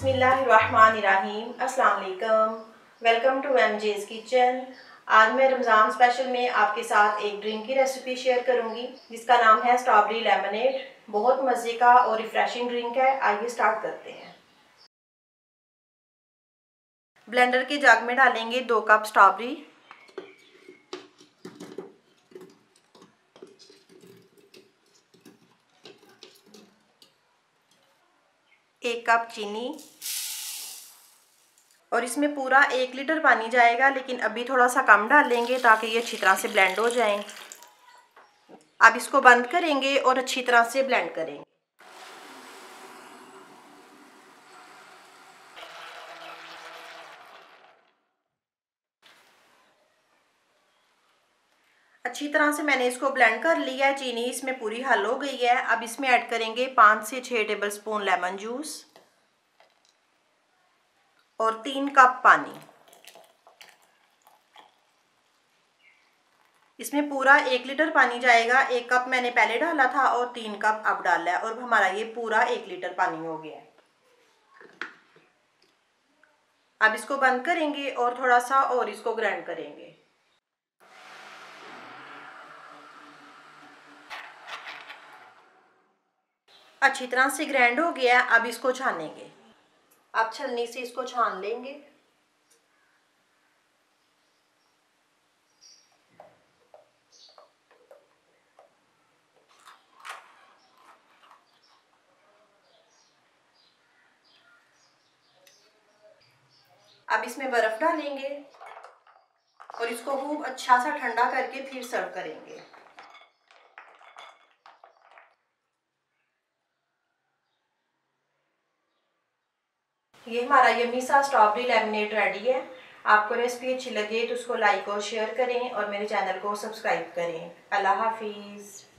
बिस्मिल्लाहिर्रहमानिर्रहीम। अस्सलाम वालेकुम। Welcome to MJ's kitchen. आज मैं रमज़ान स्पेशल में आपके साथ एक ड्रिंक की रेसिपी शेयर करूंगी जिसका नाम है स्ट्रॉबेरी लेमनेड। बहुत मज़े का और रिफ्रेशिंग ड्रिंक है। आइए स्टार्ट करते हैं। ब्लेंडर के जग में डालेंगे 2 कप स्ट्रॉबेरी, 1 कप चीनी और इसमें पूरा 1 लीटर पानी जाएगा, लेकिन अभी थोड़ा सा कम डालेंगे ताकि ये अच्छी तरह से ब्लेंड हो जाएं। अब इसको बंद करेंगे और अच्छी तरह से ब्लेंड करेंगे। अच्छी तरह से मैंने इसको ब्लेंड कर लिया है। चीनी इसमें पूरी हल हो गई है। अब इसमें ऐड करेंगे 5 से 6 टेबलस्पून लेमन जूस और 3 कप पानी। इसमें पूरा 1 लीटर पानी जाएगा। 1 कप मैंने पहले डाला था और 3 कप अब डाला है और हमारा ये पूरा 1 लीटर पानी हो गया है। अब इसको बंद करेंगे और थोड़ा सा और इसको ग्राइंड करेंगे। अच्छी तरह से ग्राइंड हो गया है। अब इसको छानेंगे। अब छलनी से इसको छान लेंगे। अब इसमें बर्फ डालेंगे और इसको खूब अच्छा सा ठंडा करके फिर सर्व करेंगे। ये हमारा यम्मी सा स्ट्रॉबेरी लेमनेड रेडी है। आपको रेसिपी अच्छी लगे तो उसको लाइक और शेयर करें और मेरे चैनल को सब्सक्राइब करें। अल्लाह हाफिज़।